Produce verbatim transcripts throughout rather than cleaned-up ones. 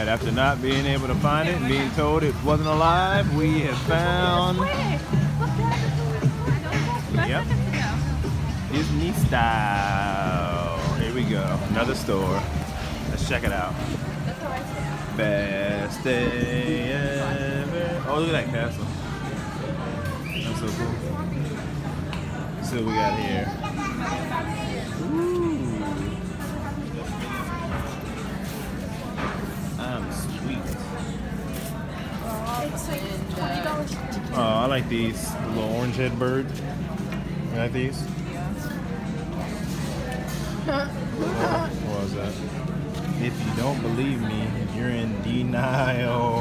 Alright, after not being able to find it and being told it wasn't alive, we have found yep. Disney style. Here we go. Another store. Let's check it out. Best day ever. Oh, look at that castle. That's so cool. Let's see what we got here. Ooh. I'm sweet. Oh, I like these. The little orange head bird. You like these? What, what was that? If you don't believe me, you're in denial.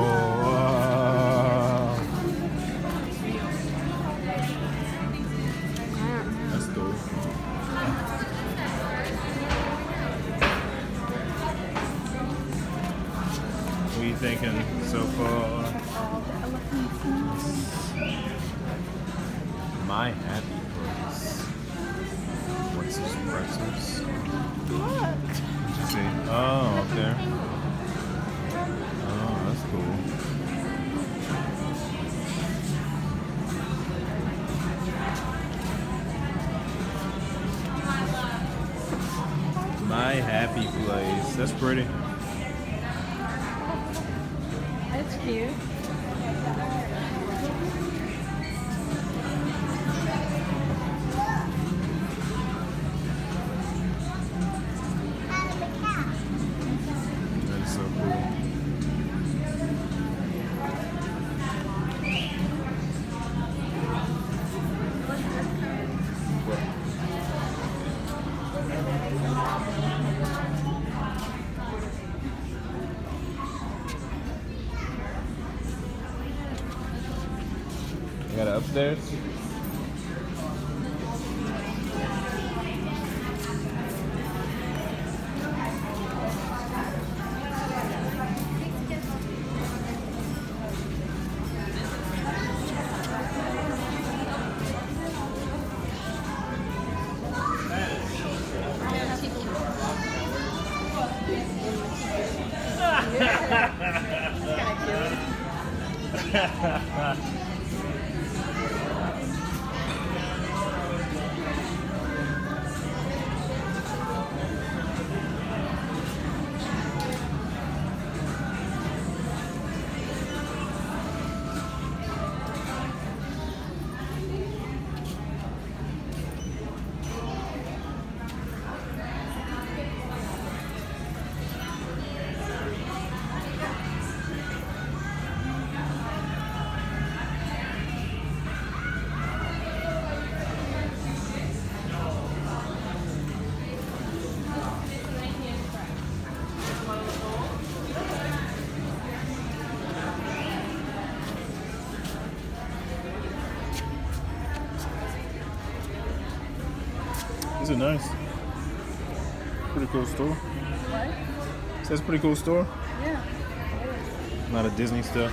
That's cool. What are you thinking so far? My happy place. What's this pretzels? What? What'd you see? Oh, up there. Oh, that's cool. My happy place. That's pretty. That's cute. That is so cool. You got it upstairs? These are nice. Pretty cool store. What? Says pretty cool store. Yeah. A lot of Disney stuff.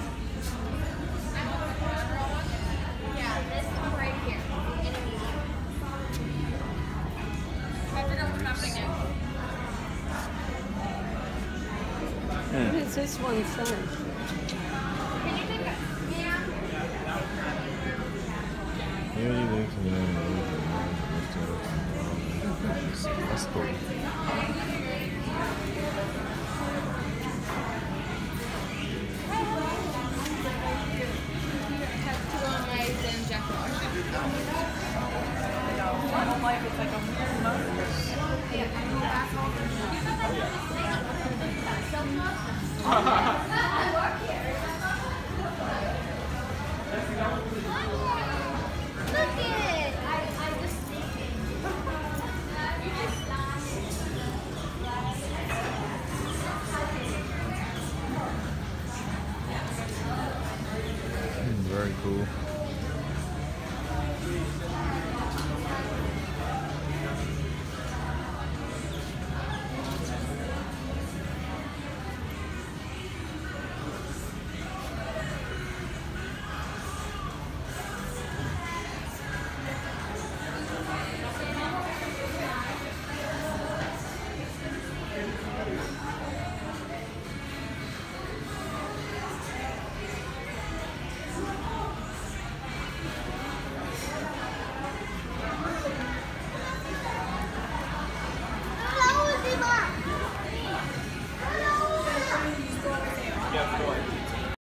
Yeah, this one right here. I forgot what's happening now. What is this one say? Can you take a yeah? Yeah, you think, you know, that's cool. I don't like it. It's like a weird motor. Look it! I, I was thinking. Very cool.